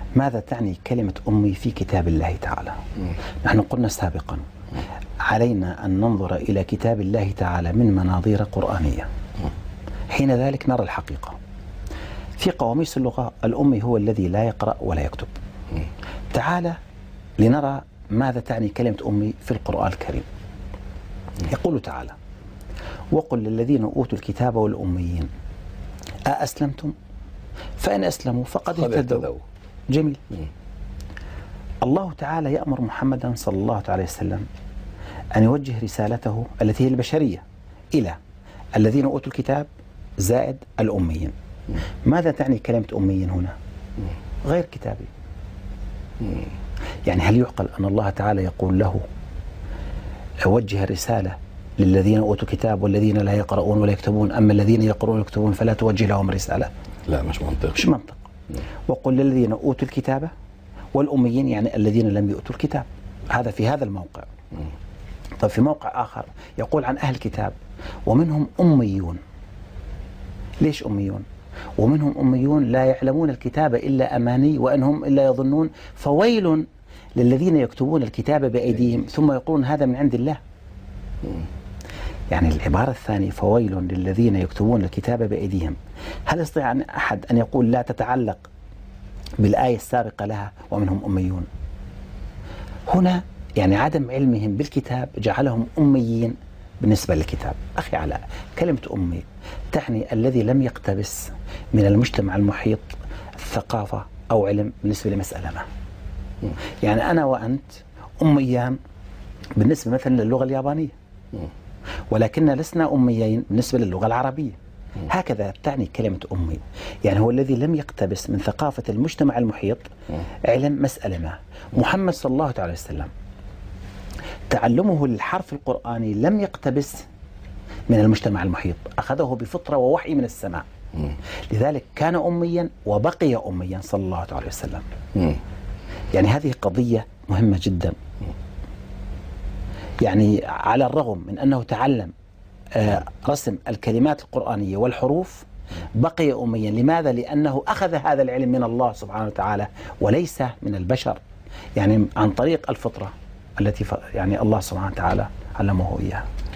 ماذا تعني كلمة أمي في كتاب الله تعالى؟ نحن قلنا سابقا علينا أن ننظر إلى كتاب الله تعالى من مناظير قرآنية، حين ذلك نرى الحقيقة. في قواميس اللغة الأمي هو الذي لا يقرأ ولا يكتب. تعالى لنرى ماذا تعني كلمة أمي في القرآن الكريم. يقول تعالى: وقل للذين أوتوا الكتاب والأميين أأسلمتم؟ فإن أسلموا فقد اهتدوا. جميل. الله تعالى يأمر محمدا صلى الله عليه وسلم أن يوجه رسالته التي هي البشرية إلى الذين أوتوا الكتاب زائد الأميين. ماذا تعني كلمة أميين هنا؟ غير كتابي. يعني هل يعقل أن الله تعالى يقول له أوجه رسالة للذين أوتوا الكتاب والذين لا يقرؤون ولا يكتبون، أما الذين يقرؤون ويكتبون فلا توجه لهم رسالة؟ لا، مش منطق. مش منطق. وقل للذين أوتوا الكتاب والأميين يعني الذين لم يؤتوا الكتاب. هذا في هذا الموقع. طيب في موقع آخر يقول عن أهل الكتاب ومنهم أميون. ليش أميون؟ ومنهم أميون لا يعلمون الكتاب إلا أماني وإنهم إلا يظنون، فويل للذين يكتبون الكتاب بأيديهم ثم يقولون هذا من عند الله. يعني العبارة الثانية فويل للذين يكتبون الكتاب بأيديهم، هل يستطيع أحد أن يقول لا تتعلق بالآية السابقة لها ومنهم أميون؟ هنا يعني عدم علمهم بالكتاب جعلهم أميين بالنسبة للكتاب. أخي علاء، كلمة أمي تعني الذي لم يقتبس من المجتمع المحيط الثقافة أو علم بالنسبة لمسألة ما. يعني أنا وأنت أميان بالنسبة مثلا للغة اليابانية، ولكن لسنا أميين بالنسبة للغة العربية. هكذا تعني كلمة أمي، يعني هو الذي لم يقتبس من ثقافة المجتمع المحيط علم مسألة ما. محمد صلى الله عليه وسلم تعلمه للحرف القرآني لم يقتبس من المجتمع المحيط، أخذه بفطرة ووحي من السماء. لذلك كان أميا وبقي أميا صلى الله عليه وسلم. يعني هذه قضية مهمة جدا. يعني على الرغم من أنه تعلم رسم الكلمات القرآنية والحروف بقي أميا. لماذا؟ لأنه أخذ هذا العلم من الله سبحانه وتعالى وليس من البشر، يعني عن طريق الفطرة التي يعني الله سبحانه وتعالى علمه إياها.